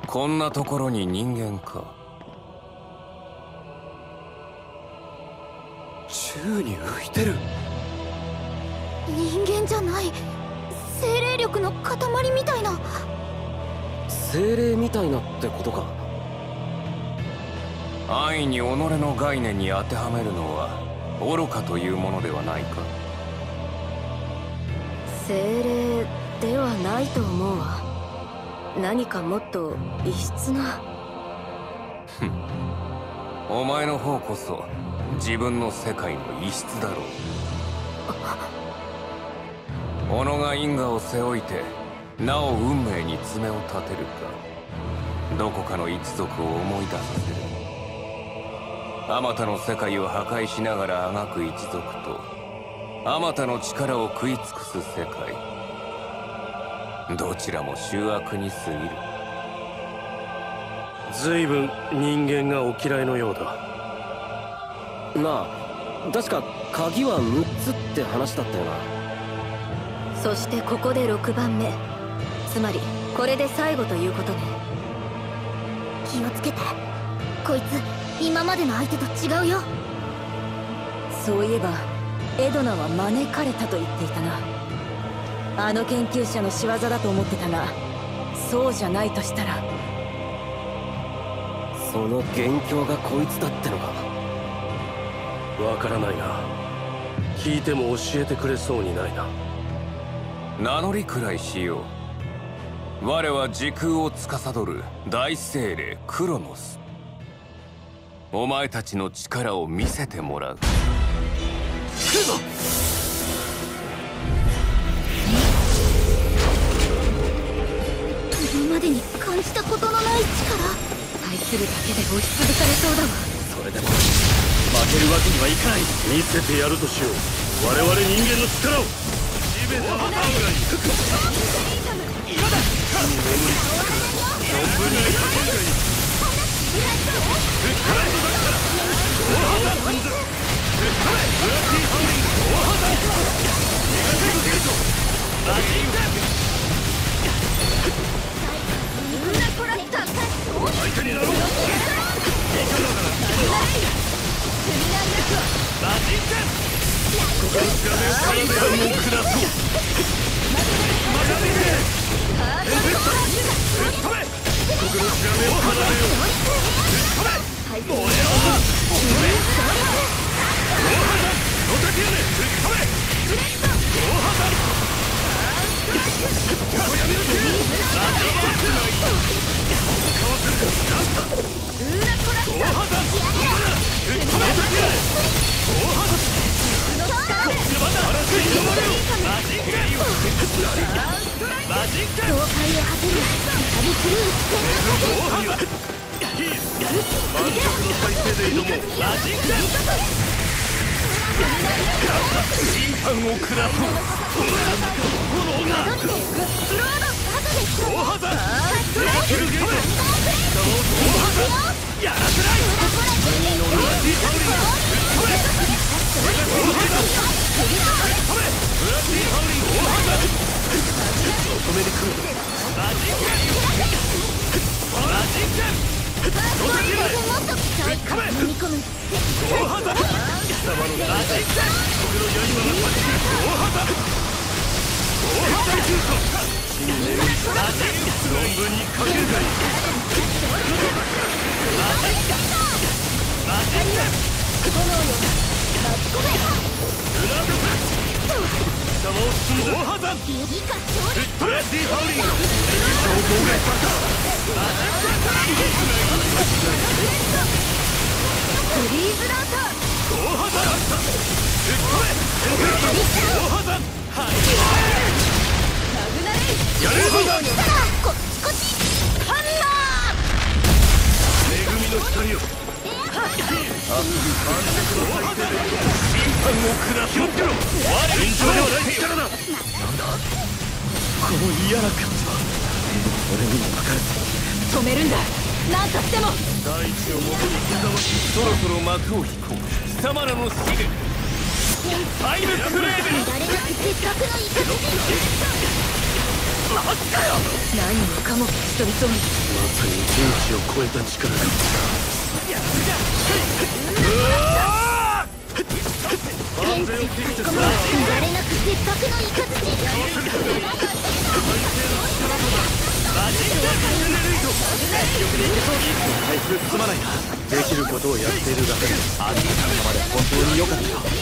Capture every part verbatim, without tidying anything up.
こんなところに人間か。 宙に浮いてる。 人間じゃない、精霊力の塊みたいな。 精霊みたいなってことか。 安易に己の概念に当てはめるのは愚かというものではないか。 精霊ではないと思うわ。何かもっと異質な。 ふん、お前の方こそ自分の世界の異質だろう。己が因果を背負いてなお運命に爪を立てるか、どこかの一族を思い出させる。あまたの世界を破壊しながらあがく一族と、あまたの力を食い尽くす世界、どちらも醜悪に過ぎる。 随分人間がお嫌いのようだなあ。確か鍵はむっつって話だったよな。 そしてここでろくばんめ、つまりこれで最後ということね。気をつけて、こいつ今までの相手と違うよ。そういえばエドナは招かれたと言っていたな。あの研究者の仕業だと思ってたが、そうじゃないとしたら。 その元凶がこいつだってのか。 わからないが、聞いても教えてくれそうにないな。 名乗りくらいしよう。我は時空を司る大精霊クロノス。お前たちの力を見せてもらう。来るぞ。 今までに感じたことのない力。愛するだけで押しつぶされそうだわ。 それでも負けるわけにはいかない。見せてやるとしよう、我々人間の力を。地べたのハンガーに今だ。眠りつく存分にハンガーにフッカランドだったら大肌フンズフッカレブラッディハウリング大肌逃がせるゲートマジンガ相手になろう。いかがだマジンガここのつかめを体を下そう。マガミでエフェクトぶっ飛べ。ここのつかめを離れよう。燃えろ。燃えろ。大肌ロタキアネぶっ飛べ。大肌ここやめろ。マジンガかわせるか。なんだ大肌ぶっ飛べ。ロタキアネ大肌こっちの番だ。嵐に呼ばれよ。マジンガマジンガ境界を果てる旅狂う大肌満足の体勢で挑もう。マジンガ審判を下そう。炎が大肌できるゲート。大肌やらせない。マジハウリングぶっ飛べ。大肌ぶっ飛べ。ブラッディハウリング大肌止めてくる。マジンガマジンガロタキアネぶっ飛べ。大肌貴様のマジンガ僕の刃のパチン大肌大肌中華死に眠りマジンガ存分にかけるがいい。マジンガマジンガ炎よ巻き込め。ルナード貴様を包む大肌ぶっ飛べ。ブラッディハウリング敵将妨害された。マジンガフリーズランター大肌ランタぶっ飛べ。大肌はいマグナレイやれるぞ。 こっちこっちハンマ恵みの光よ。あ、満足の体勢で審判を下す。気をつけろ。尋常ではない力だ。なんだこの嫌な感じは。俺にも分かる。 ー止めるんだ。なんとしても大地を元に刻ましそろそろ幕を引こう。貴様らの死でタイムクレーブ。 誰なく絶格の一撃。 何もかもが一人そうに。 まさに人知を超えた力だ。 天地囲む我なく切迫の雷。 回復すまないな。できることをやっているだけでアンディ様まで本当に良かったよ。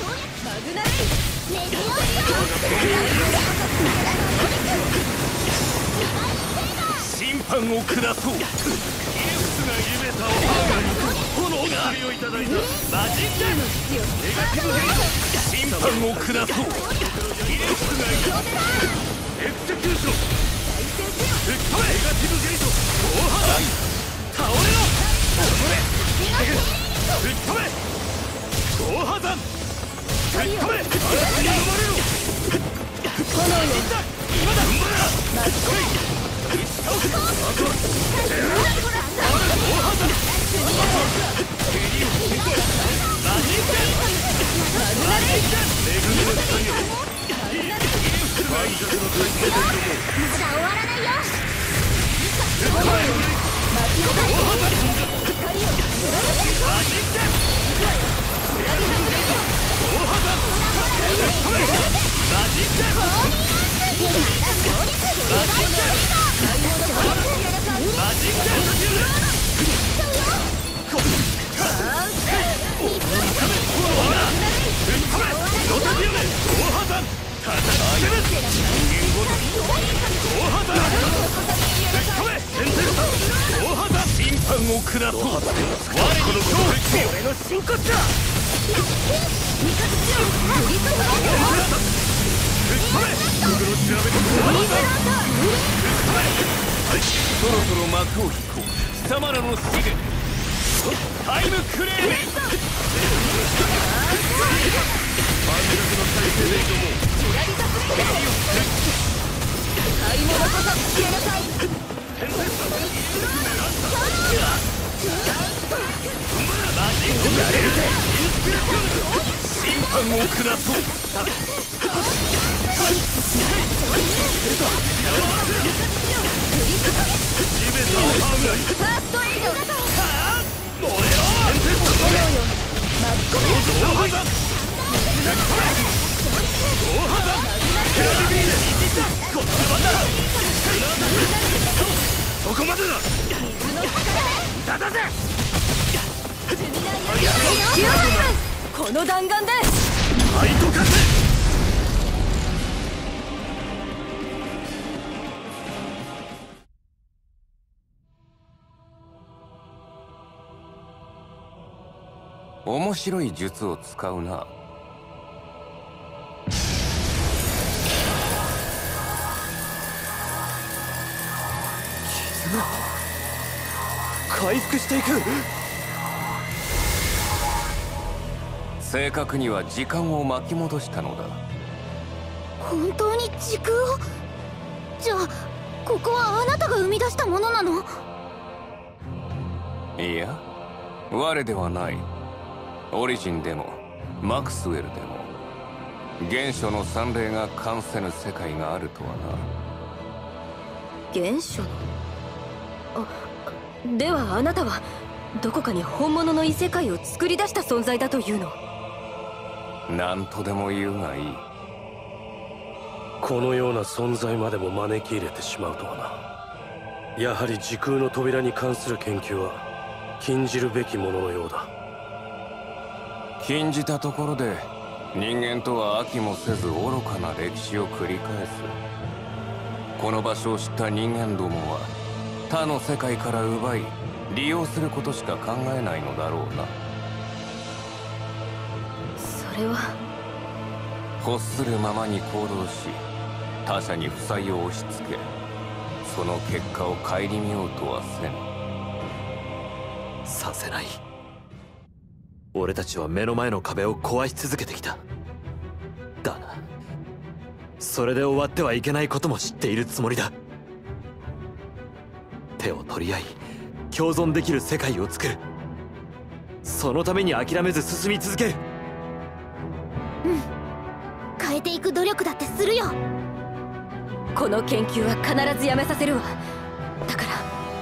審判を下そう。イエスがイベタを炎がいただいたマジックネガティブヘイト。審判を下そう。イエスがいたエクセキューション。ネガティブゲート大肌倒れろ。吹っ飛べ大肌吹っ飛べ。嵐に飲まれろ。 炎よ今だ巻き込め。審判を下そう。我の俺の真骨だ。そろそろ幕を引こう。貴様らの死でタイムクレーム。盤石の体勢で挑もう。 買い物こそ消えなさい。 審判を下そう。 ファーストエイド。燃えろ。炎よ巻き込め。 そこまでだ。 だだぜ。この弾丸でハイトカセ。 面白い術を使うな。 傷が回復していく。 正確には時間を巻き戻したのだ。 本当に時空を。じゃあここはあなたが生み出したものなの？ いや、我ではない。オリジンでもマクスウェルでも原初の三霊が関せぬ世界があるとはな。 原初の？あ、ではあなたはどこかに本物の異世界を作り出した存在だというの？ 何とでも言うがいい。 このような存在までも招き入れてしまうとはな。やはり時空の扉に関する研究は禁じるべきもののようだ。 禁じたところで人間とは飽きもせず愚かな歴史を繰り返す。この場所を知った人間どもは他の世界から奪い利用することしか考えないのだろうな。 それは欲するままに行動し他者に負債を押し付け、その結果を顧みようとはせん。 させない。俺たちは目の前の壁を壊し続けてきた。だな。それで終わってはいけないことも知っているつもりだ。手を取り合い共存できる世界を作る。そのために諦めず進み続ける。 うん、変えていく努力だってするよ。 この研究は必ずやめさせるわ。だから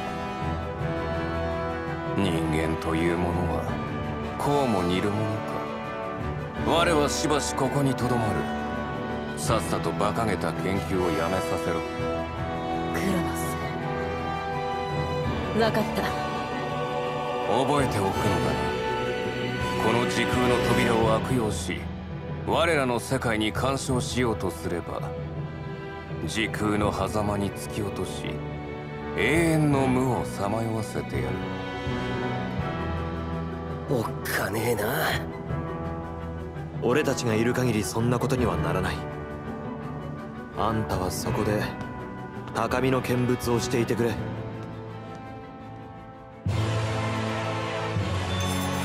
人間というものはこうも似るものか。我はしばしここにとどまる。さっさと馬鹿げた研究をやめさせろ。 クロノス、分かった。 覚えておくのだ。この時空の扉を悪用し我らの世界に干渉しようとすれば、時空の狭間に突き落とし永遠の無をさまよわせてやる。 おっかねえな。 俺たちがいる限りそんなことにはならない。あんたはそこで高みの見物をしていてくれ。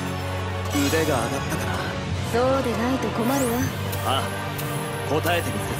腕が上がったかな。 そうでないと困るわ。 ああ、答えてみせる。